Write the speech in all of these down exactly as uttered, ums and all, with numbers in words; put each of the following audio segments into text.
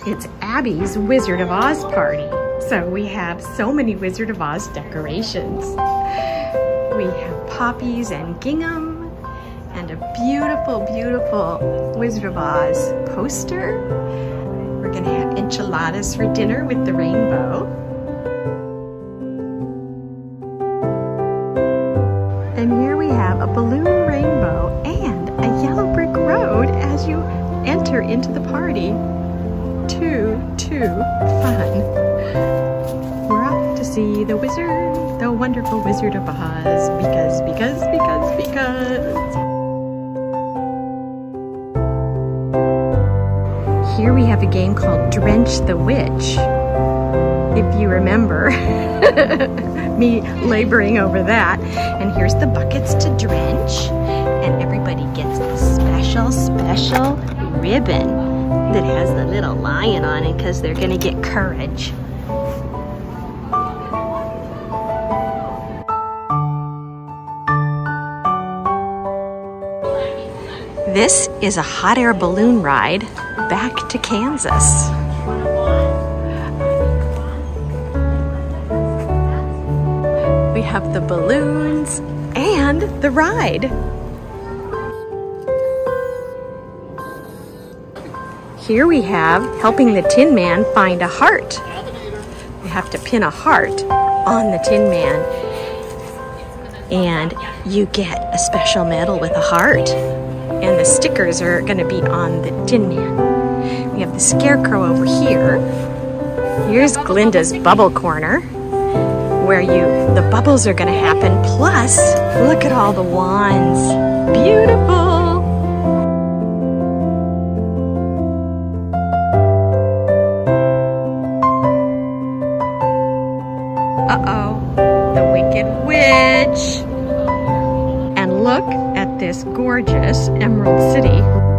It's Abby's Wizard of Oz party. So we have so many Wizard of Oz decorations. We have poppies and gingham and a beautiful, beautiful Wizard of Oz poster. We're gonna have enchiladas for dinner with the rainbow. And here we have a balloon rainbow and a yellow brick road as you enter into the party. Too, too fun. We're off to see the wizard, the wonderful Wizard of Oz, because, because, because, because. Here we have a game called Drench the Witch. If you remember me laboring over that. And here's the buckets to drench. And everybody gets a special, special ribbon that has the little lion on it because they're gonna get courage. This is a hot air balloon ride back to Kansas. We have the balloons and the ride. Here we have helping the Tin Man find a heart. You have to pin a heart on the Tin Man and you get a special medal with a heart. And the stickers are going to be on the Tin Man. We have the Scarecrow over here. Here's Glinda's Bubble Corner, where you the bubbles are going to happen. Plus, look at all the wands. Beautiful. Uh-oh, the Wicked Witch. And look at this gorgeous Emerald City.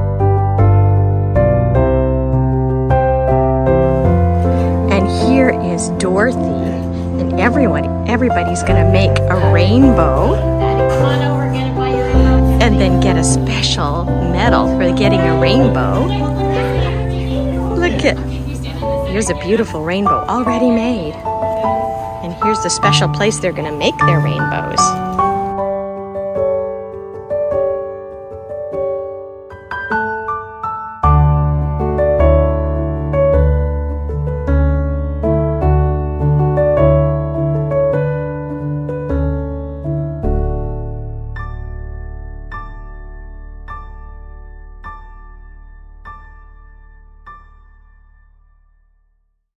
And here is Dorothy. And everyone, everybody's gonna make a rainbow. And then get a special medal for getting a rainbow. Look at, here's a beautiful rainbow already made. And here's the special place they're gonna make their rainbows.